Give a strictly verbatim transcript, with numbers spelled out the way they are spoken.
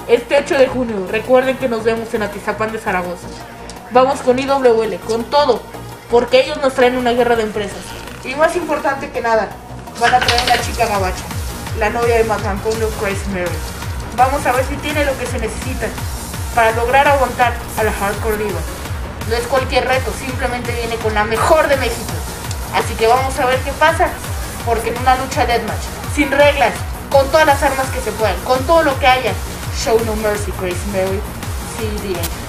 este ocho de junio. Recuerden que nos vemos en Atizapán de Zaragoza. Vamos con I W L, con todo, porque ellos nos traen una guerra de empresas. Y más importante que nada, van a traer una chica gabacha, la novia de Marco Antonio Crazy Mary. Vamos a ver si tiene lo que se necesita para lograr aguantar a la Hardcore Diva. No es cualquier reto, simplemente viene con la mejor de México. Así que vamos a ver qué pasa, porque en una lucha deathmatch, sin reglas, con todas las armas que se puedan, con todo lo que haya, show no mercy, Crazy Mary. See the end.